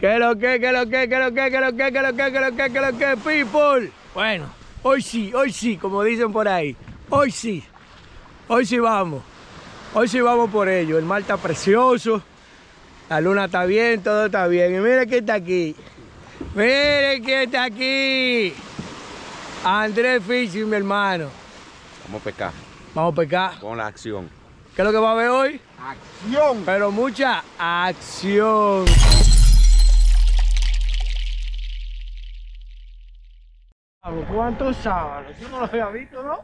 ¿Qué lo que, people? Bueno, hoy sí, como dicen por ahí. Hoy sí vamos. Hoy sí vamos por ello. El mar está precioso. La luna está bien, todo está bien. Y miren quién está aquí. Miren quién está aquí. Andrés Fishing, mi hermano. Vamos a pescar. Vamos a pescar. Con la acción. ¿Qué es lo que va a haber hoy? ¡Acción! Pero mucha acción. ¿Cuántos sábados? Yo no los había visto, ¿no?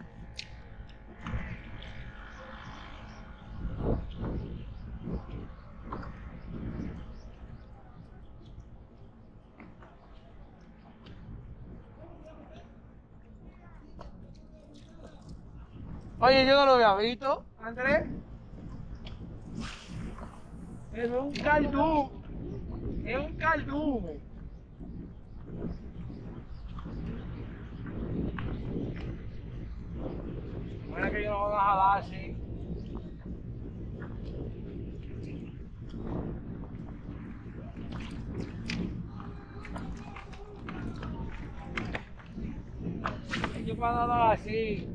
Oye, yo no lo había visto, Andrés. Es un caldú. Es un caldú. Bueno, que yo no voy a jalar así. Es que para nadar así.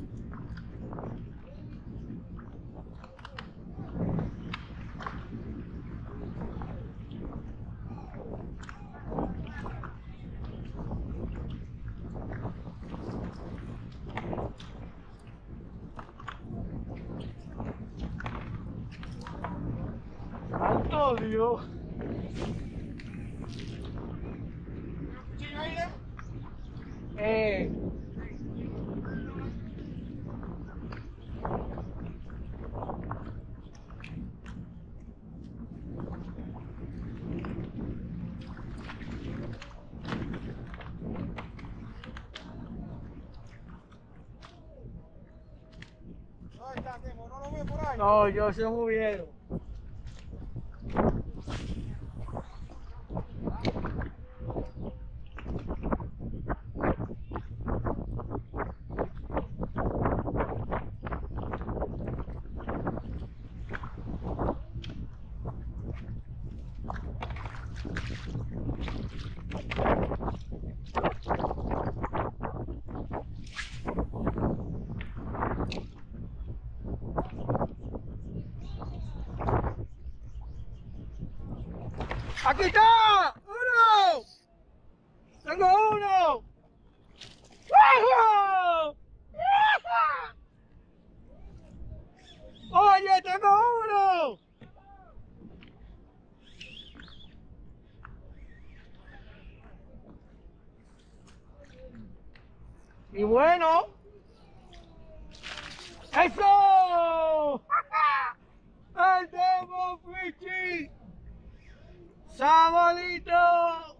¡Santo Dios! No, yo se movieron. ¡Aquí está! ¡Uno! ¡Tengo uno! ¡Wow! ¡Oye, tengo uno! Y bueno, ¡eso! ¡El Demo Fishing! ¡Sabolito!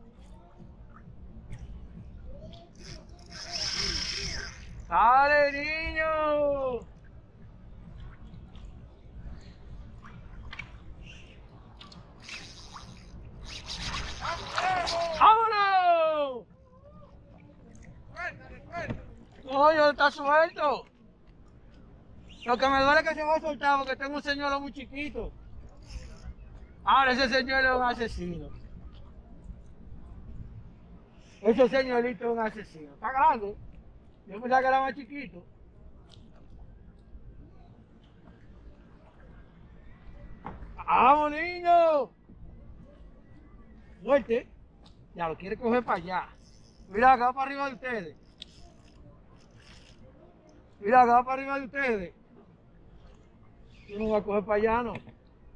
¡Sale, niño! ¡Vámonos! ¡Coño, está suelto! Lo que me duele es que se va a soltar porque tengo un señuelo muy chiquito. Ahora ese señuelo es un asesino. Ese señuelito es un asesino. Está grande. Yo pensaba que era más chiquito. ¡Vamos, niño! Fuerte. Ya lo quiere coger para allá. Mira, acá va para arriba de ustedes. Mira, acá va para arriba de ustedes. Tú no vas a coger para allá, ¿no?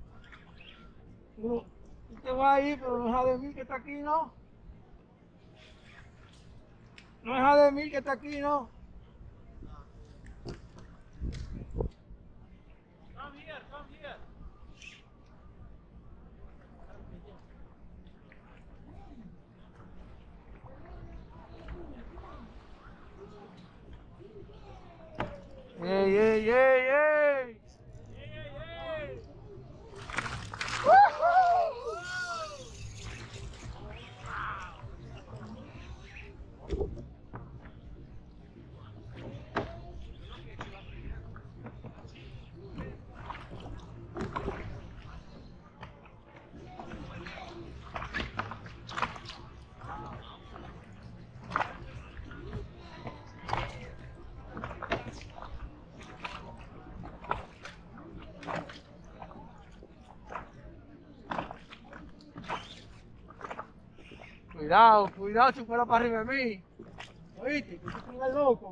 Tú te vas a ir, pero no es de mí que está aquí, ¿no? No es de mí que está aquí, ¿no? Come here, come here. ¡Ey, ey, ey, ey! Cuidado, cuidado si fuera para arriba de mí. ¿Oíste? Que tú estás loco.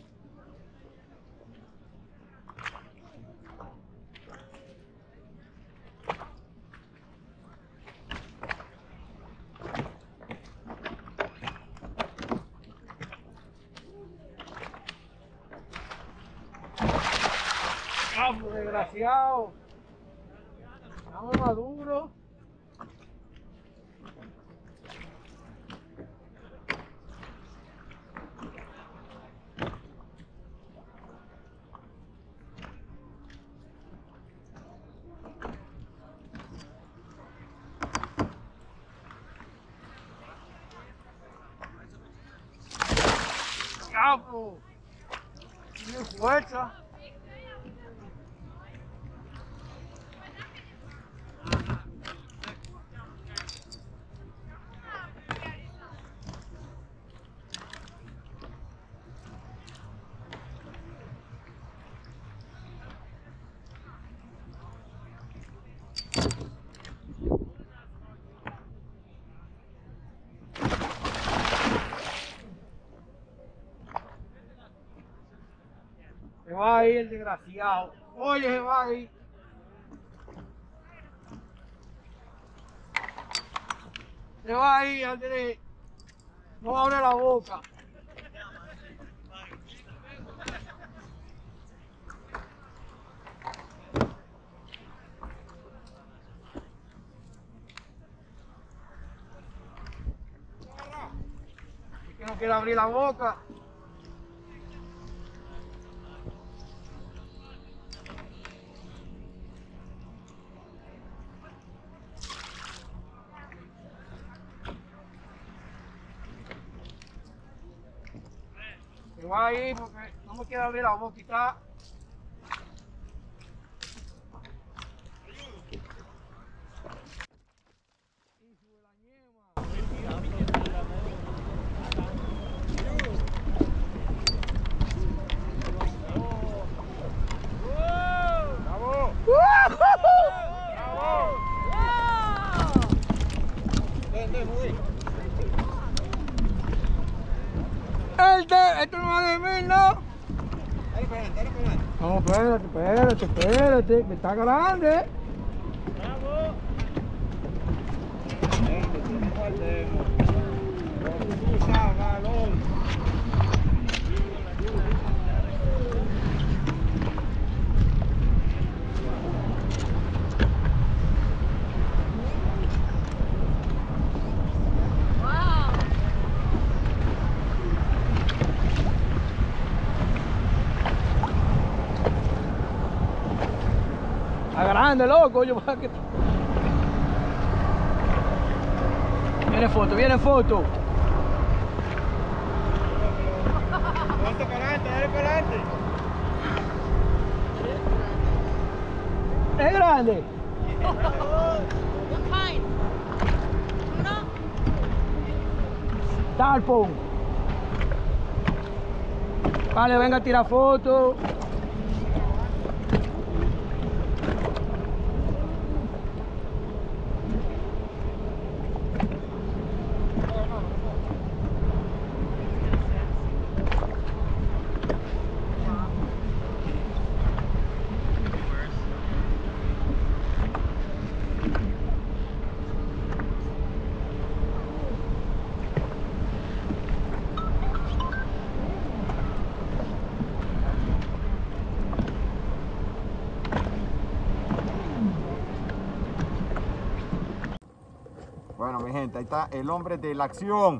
¡Vamos, desgraciado! ¡Vamos maduro! ¡Vamos! ¡Tiene fuerza! Se va a ir el desgraciado. Oye, se va a ir. Se va a ir, Andrés. No abre la boca. Es que no quiere abrir la boca. Se va a ir porque no me quiere abrir la boca y está. Esto no va de mí, ¿no? No, espérate, que está grande. Está grande, loco. Yo, viene foto, viene foto. Ponte para adelante, dale para adelante. Es grande. What kind? Tuna? Tarpon. Vale, venga a tirar foto. Bueno, mi gente, ahí está el hombre de la acción.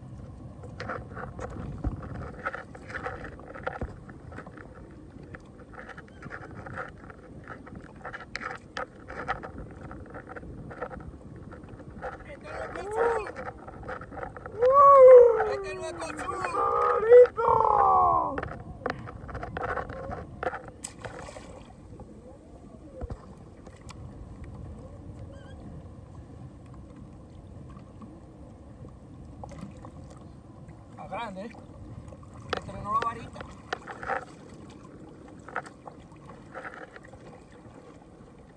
¡Este no es cochudo! ¡Listo! Está grande, ¿eh? Estrenó la varita.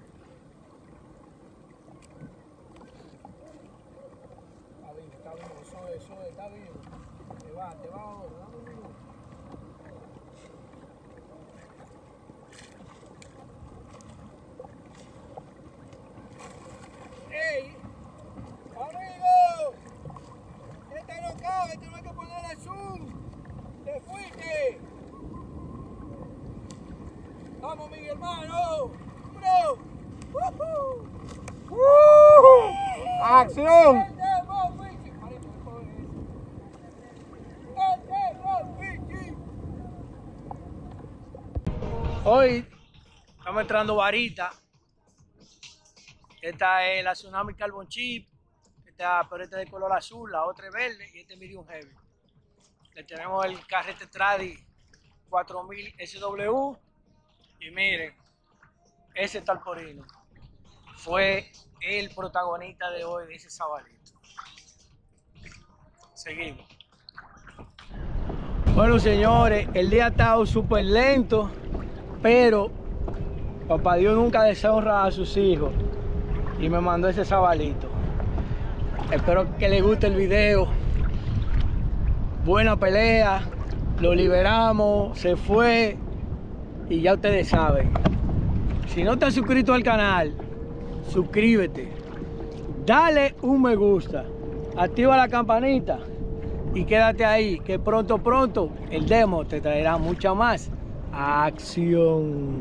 Está bien, está bien. Eso está vivo. Te va ahora, dame un minuto. ¡Ey! ¡Amigo! Este no cabe, tengo que ponerle zoom. ¡Te fuiste! ¡Vamos, mi hermano! ¡Bro! ¡Acción! Hoy estamos entrando varita. Esta es la Tsunami Carbon Chip. Pero esta es de color azul, la otra es verde y este es medium heavy. Le tenemos el carrete Tradi 4000 SW. Y miren, ese talporino fue el protagonista de hoy de ese sabalito. Seguimos. Bueno, señores, el día ha estado súper lento, pero papá Dios nunca deshonra a sus hijos y me mandó ese sabalito. Espero que les guste el video. Buena pelea, lo liberamos, se fue y ya ustedes saben. Si no te has suscrito al canal, suscríbete, dale un me gusta, activa la campanita y quédate ahí, que pronto el demo te traerá mucha más acción.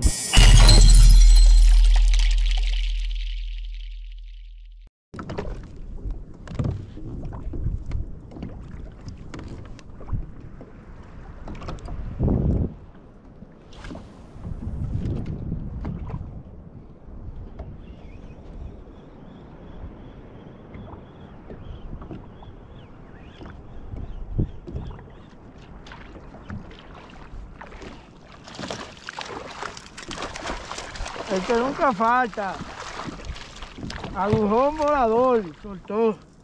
El que nunca falta. Agujón volador, soltó.